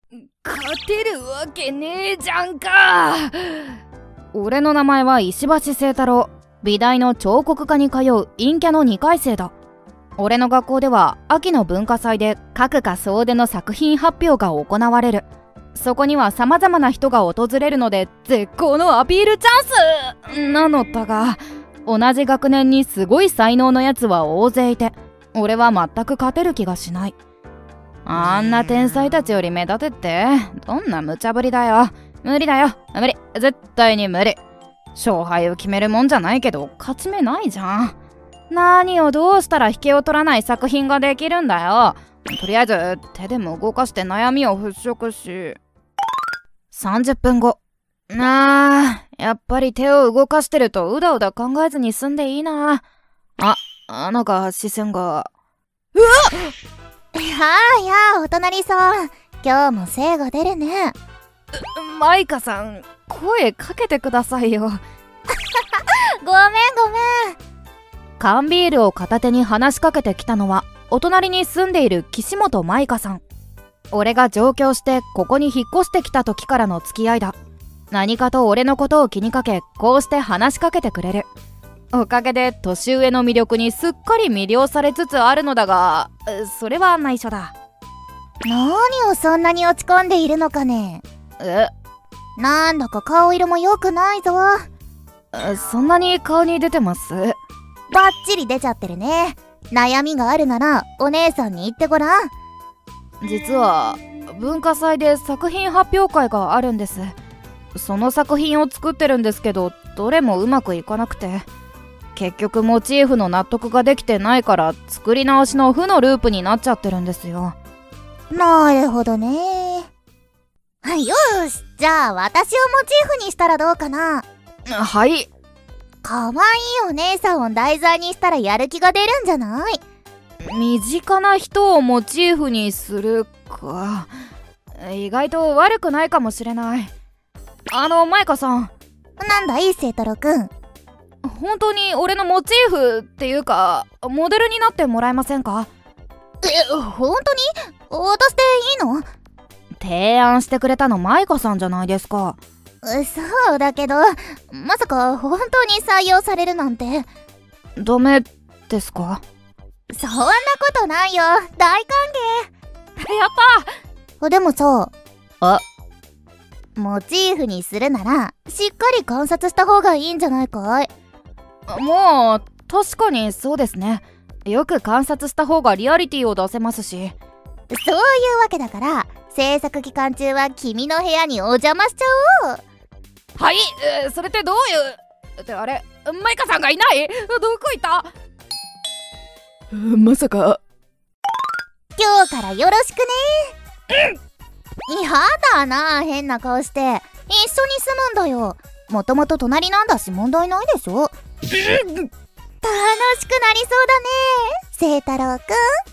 勝てるわけねえじゃんか。俺の名前は石橋清太郎。美大の彫刻科に通う陰キャの2回生だ。俺の学校では秋の文化祭で各科総出の作品発表が行われる。そこには様々な人が訪れるので絶好のアピールチャンスなのだが、同じ学年にすごい才能のやつは大勢いて、俺は全く勝てる気がしない。あんな天才たちより目立てってどんな無茶ぶりだよ。無理だよ、無理、絶対に無理。勝敗を決めるもんじゃないけど勝ち目ないじゃん。何をどうしたら引けを取らない作品ができるんだよ。とりあえず手でも動かして悩みを払拭し。30分後。やっぱり手を動かしてるとうだうだ考えずに済んでいいな。なんか視線が。うわっ！ やあお隣さん、今日も精が出るね。 マイカさん、声かけてくださいよ。 ごめん。 缶ビールを片手に話しかけてきたのはお隣に住んでいる岸本舞香さん。俺が上京してここに引っ越してきた時からの付き合いだ。何かと俺のことを気にかけ、こうして話しかけてくれる。おかげで年上の魅力にすっかり魅了されつつあるのだが、それは内緒だ。 何をそんなに落ち込んでいるのかね。なんだか顔色も良くないぞ。 そんなに顔に出てます？ バッチリ出ちゃってるね。悩みがあるならお姉さんに言ってごらん。 実は文化祭で作品発表会があるんです。その作品を作ってるんですけど、どれもうまくいかなくて、結局モチーフの納得ができてないから作り直しの負のループになっちゃってるんですよ。 なるほどね。よし、じゃあ私をモチーフにしたらどうかな。 はい。 かわいいお姉さんを題材にしたらやる気が出るんじゃない？ 身近な人をモチーフにするか。意外と悪くないかもしれない。マイカさん。 なんだい、清太郎くん。 本当に俺のモチーフっていうかモデルになってもらえませんか？ 本当に？私でいいの？ 提案してくれたのマイカさんじゃないですか。 そうだけど、まさか本当に採用されるなんて。 ダメですか？ そんなことないよ、大歓迎。やったでもさ、モチーフにするならしっかり観察した方がいいんじゃないかい？ もう確かにそうですね。よく観察した方がリアリティを出せますし。 そういうわけだから制作期間中は君の部屋にお邪魔しちゃおう。 はい、それってどういうってあれ、マイカさんがいない？どこ行った？まさか。 今日からよろしくね。やだな、変な顔して。一緒に住むんだよ。もともと隣なんだし問題ないでしょ。楽しくなりそうだね、清太郎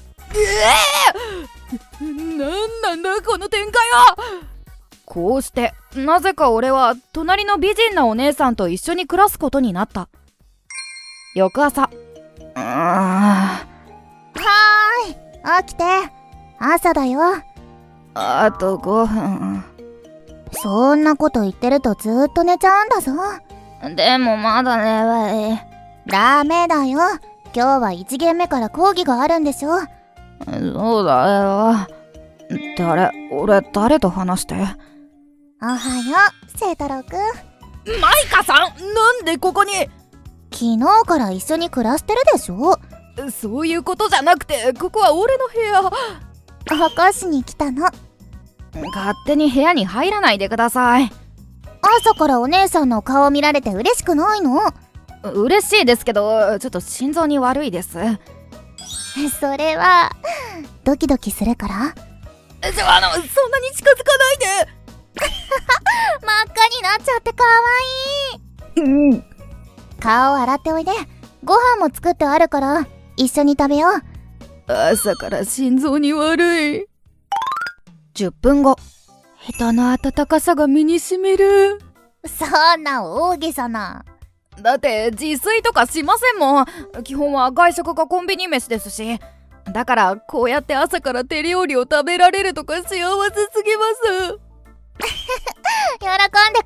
くん。 なんなんだこの展開は。こうしてなぜか俺は隣の美人なお姉さんと一緒に暮らすことになった。翌朝。 はーい、起きて。朝だよ。 あと5分。 そんなこと言ってるとずっと寝ちゃうんだぞ。 でもまだ眠い。 ダメだよ。今日は1限目から講義があるんでしょ。 そうだよ。俺誰と話して？ おはよう、清太郎くん。 マイカさん、なんでここに？ 昨日から一緒に暮らしてるでしょ。 そういうことじゃなくて、ここは俺の部屋。 起こしに来たの。 勝手に部屋に入らないでください。 朝からお姉さんの顔見られて嬉しくないの？ 嬉しいですけど、ちょっと心臓に悪いです。 それはドキドキするから。 そんなに近づかないで。 真っ赤になっちゃってかわいい。顔洗っておいで。ご飯も作ってあるから一緒に食べよう。 朝から心臓に悪い。10分後。人の温かさが身にしみる。 そんな大げさな。 だって自炊とかしませんもん。基本は外食かコンビニ飯ですし。だからこうやって朝から手料理を食べられるとか幸せすぎま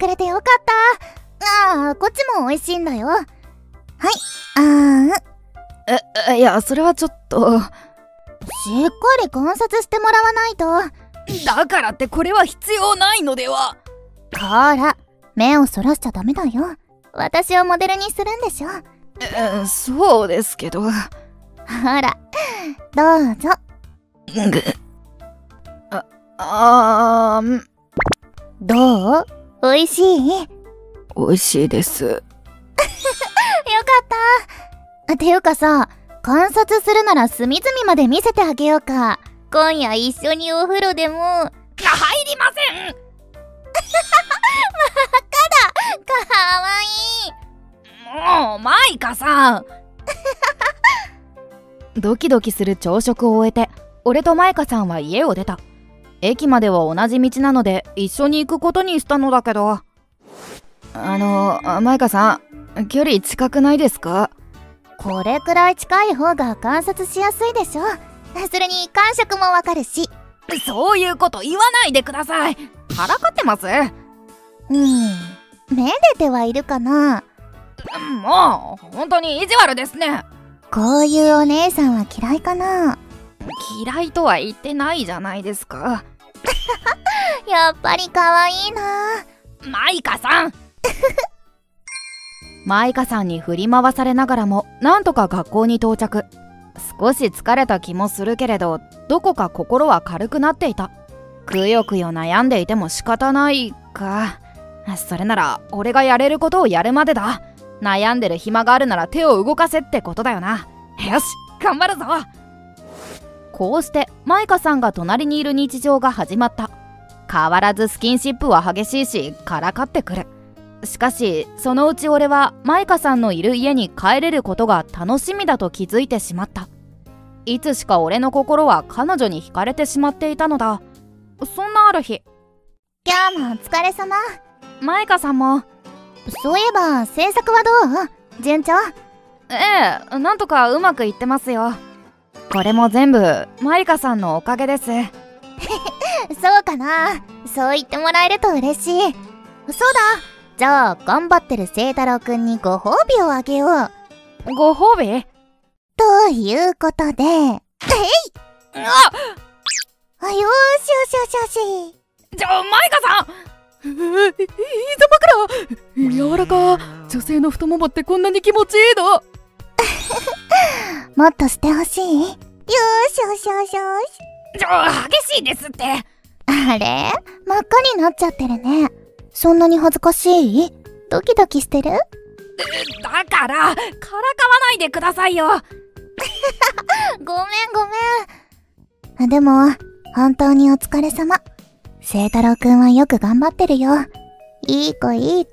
くれてよかった。こっちも美味しいんだよ。はい、 いや、それはちょっと。 しっかり観察してもらわないと。 だからってこれは必要ないのでは。 こら、目をそらしちゃダメだよ。私をモデルにするんでしょ。 そうですけど。 ほら、どうぞ。どう？美味しい？ 美味しいです。 よかった。ていうかさ、観察するなら隅々まで見せてあげようか。今夜一緒にお風呂でも。入りません。真っ赤だ。かわいい。 もうマイカさん。ドキドキする朝食を終えて、俺とマイカさんは家を出た。駅までは同じ道なので一緒に行くことにしたのだけど。マイカさん、距離近くないですか？ これくらい近い方が観察しやすいでしょ。それに感触もわかるし。 そういうこと言わないでください。からかってます？ めでてはいるかな。 もう本当に意地悪ですね。 こういうお姉さんは嫌いかな。 嫌いとは言ってないじゃないですか。 やっぱり可愛いな。 マイカさん。マイカさんに振り回されながらもなんとか学校に到着。少し疲れた気もするけれど、どこか心は軽くなっていた。くよくよ悩んでいても仕方ないか。それなら俺がやれることをやるまでだ。悩んでる暇があるなら手を動かせってことだよな。よし、頑張るぞ。こうしてマイカさんが隣にいる日常が始まった。変わらずスキンシップは激しいしからかってくる。しかしそのうち俺はマイカさんのいる家に帰れることが楽しみだと気づいてしまった。いつしか俺の心は彼女に惹かれてしまっていたのだ。そんなある日。 今日もお疲れ様。 マイカさんも。 そういえば制作はどう？順調？ なんとかうまくいってますよ。これも全部マイカさんのおかげです。 そうかな。そう言ってもらえると嬉しい。そうだ、じゃあ頑張ってる清太郎くんにご褒美をあげよう。 ご褒美？ ということで、よしよし。 マイカさん。膝枕柔らか。女性の太ももってこんなに気持ちいいの？ もっとしてほしい？よし。 激しいですって。 あれ？真っ赤になっちゃってるね。そんなに恥ずかしい？ドキドキしてる？ だからからかわないでくださいよ。 ごめん。でも本当にお疲れ様。清太郎くんはよく頑張ってるよ。いい子。偉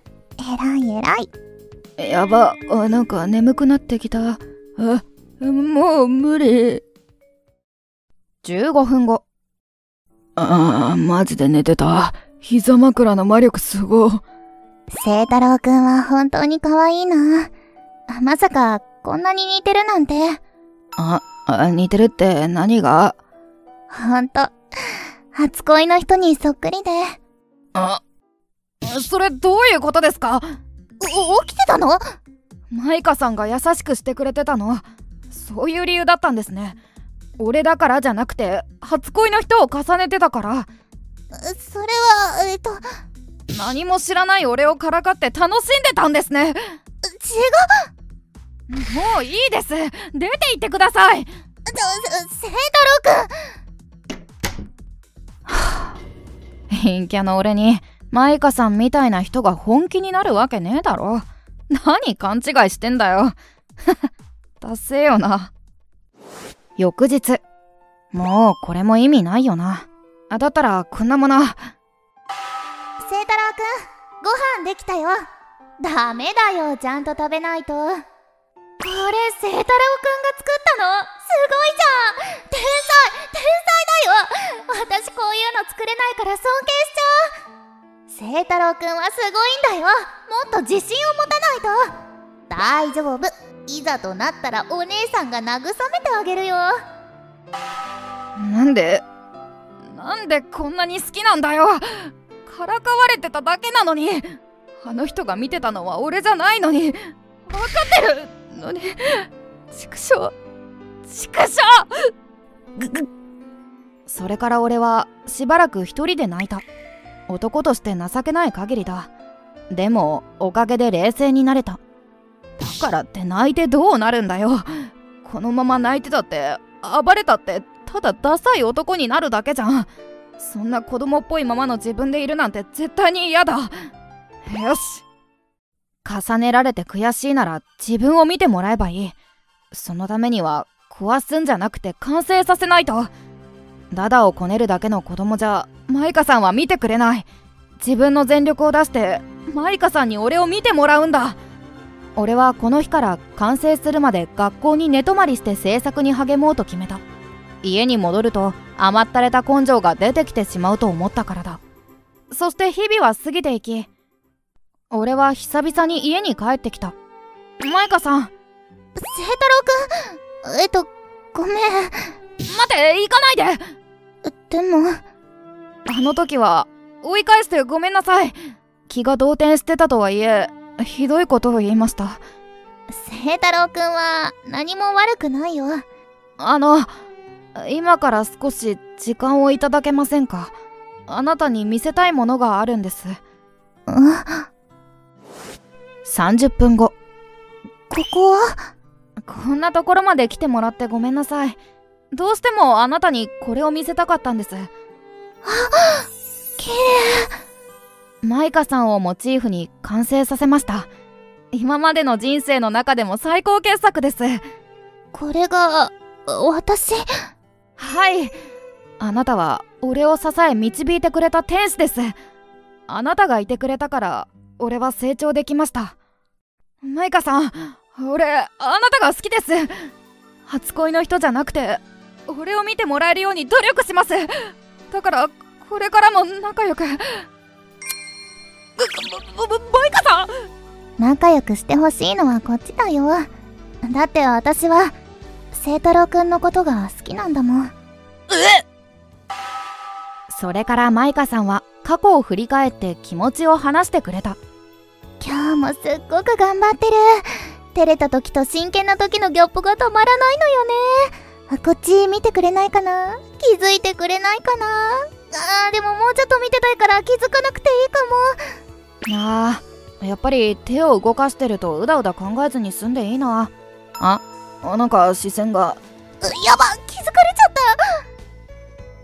い。 やば、なんか眠くなってきた。もう無理。15分後。マジで寝てた。膝枕の魔力すごい。 清太郎くんは本当に可愛いな。まさかこんなに似てるなんて。 似てるって何が？ ほんと初恋の人にそっくりで。 それどういうことですか？ 起きてたの？ マイカさんが優しくしてくれてたの？そういう理由だったんですね。俺だからじゃなくて初恋の人を重ねてたから。 それは何も知らない俺をからかって楽しんでたんですね。 違う。 もういいです。出て行ってください。 清太郎くん。 陰キャの俺にマイカさんみたいな人が本気になるわけねえだろ。何勘違いしてんだよ。ダセえよな。翌日。もうこれも意味ないよな。だったらこんなもの。 清太郎くん、ご飯できたよ。ダメだよ、ちゃんと食べないと。これ清太郎くんが作ったの？すごいじゃん。天才だよ。私こういうの作れないから尊敬しちゃう。清太郎くんはすごいんだよ。もっと自信を持たないと。大丈夫。いざとなったらお姉さんが慰めてあげるよ。 なんでこんなに好きなんだよ。 からかわれてただけなのに。あの人が見てたのは俺じゃないのに。分かってるのに。畜生。それから俺はしばらく一人で泣いた。男として情けない限りだ。でもおかげで冷静になれた。だからって泣いてどうなるんだよ。このまま泣いてたって暴れたってただダサい男になるだけじゃん。そんな子供っぽいままの自分でいるなんて絶対に嫌だ。よし。重ねられて悔しいなら自分を見てもらえばいい。そのためには壊すんじゃなくて完成させないと。ダダをこねるだけの子供じゃマイカさんは見てくれない。自分の全力を出してマイカさんに俺を見てもらうんだ。俺はこの日から完成するまで学校に寝泊まりして制作に励もうと決めた。家に戻ると甘ったれた根性が出てきてしまうと思ったからだ。そして日々は過ぎていき、俺は久々に家に帰ってきた。マイカさん。 清太郎くん、ごめん。 待って、行かないで。 でもあの時は追い返してごめんなさい。気が動転してたとはいえひどいことを言いました。 清太郎くんは何も悪くないよ。 今から少し時間をいただけませんか。あなたに見せたいものがあるんです。30分後。 ここは？ こんなところまで来てもらってごめんなさい。どうしてもあなたにこれを見せたかったんです。 綺麗。 マイカさんをモチーフに完成させました。今までの人生の中でも最高傑作です。 これが私？ はい。あなたは俺を支え導いてくれた天使です。あなたがいてくれたから俺は成長できました。マイカさん、俺あなたが好きです。初恋の人じゃなくて俺を見てもらえるように努力します。だからこれからも仲良く。マイカさん、 仲良くしてほしいのはこっちだよ。だって私は清太郎くんのことが好きなんだもん。 それからマイカさんは過去を振り返って気持ちを話してくれた。 今日もすっごく頑張ってる。照れた時と真剣な時のギャップがたまらないのよね。こっち見てくれないかな？気づいてくれないかな？でももうちょっと見てたいから気づかなくていいかも。やっぱり手を動かしてるとうだうだ考えずに済んでいいな。なんか視線が。 やば、気づかれちゃった。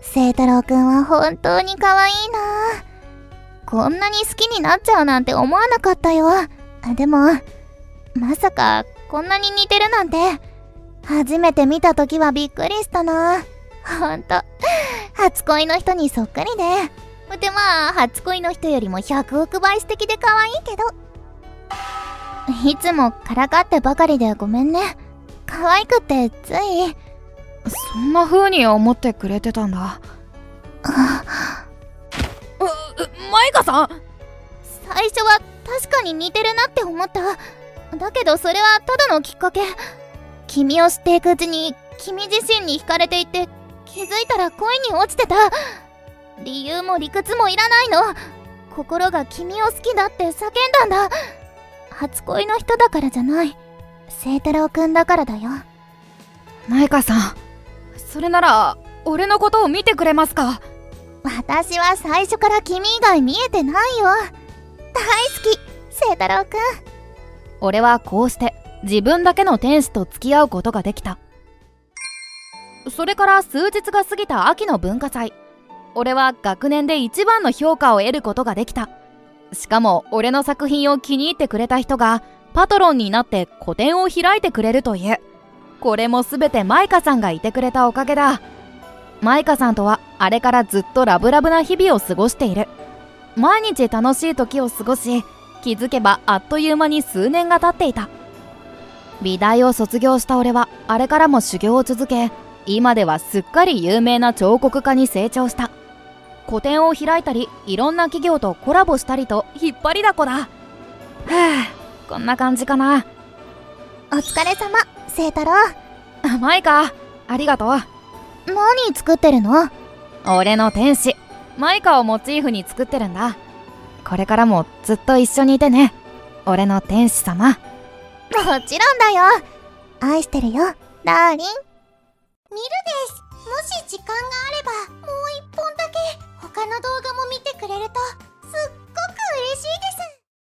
清太郎くんは本当に可愛いな。こんなに好きになっちゃうなんて思わなかったよ。でもまさかこんなに似てるなんて。初めて見た時はびっくりしたな。ほんと初恋の人にそっくりで。でまあ初恋の人よりも100億倍素敵で可愛いけど、いつもからかってばかりでごめんね。可愛くてつい。 そんな風に思ってくれてたんだ。マイカさん。 最初は確かに似てるなって思った。だけどそれはただのきっかけ。君を知っていくうちに君自身に惹かれていて、気づいたら恋に落ちてた。理由も理屈もいらないの。心が君を好きだって叫んだんだ。初恋の人だからじゃない。清太郎くんだからだよ。 マイカさん、それなら俺のことを見てくれますか？ 私は最初から君以外見えてないよ。大好き、清太郎くん。 俺はこうして自分だけの天使と付き合うことができた。それから数日が過ぎた秋の文化祭。俺は学年で一番の評価を得ることができた。しかも俺の作品を気に入ってくれた人がパトロンになって個展を開いてくれるという。これも全てマイカさんがいてくれたおかげだ。マイカさんとはあれからずっとラブラブな日々を過ごしている。毎日楽しい時を過ごし、気づけばあっという間に数年が経っていた。美大を卒業した俺はあれからも修行を続け、今ではすっかり有名な彫刻家に成長した。個展を開いたり、いろんな企業とコラボしたりと引っ張りだこだ。こんな感じかな。 お疲れ様、清太郎。 マイカ、ありがとう。 何作ってるの？ 俺の天使マイカをモチーフに作ってるんだ。これからもずっと一緒にいてね、俺の天使様。 もちろんだよ。愛してるよ、ダーリン。ミルです。もし時間があればもう一本だけ他の動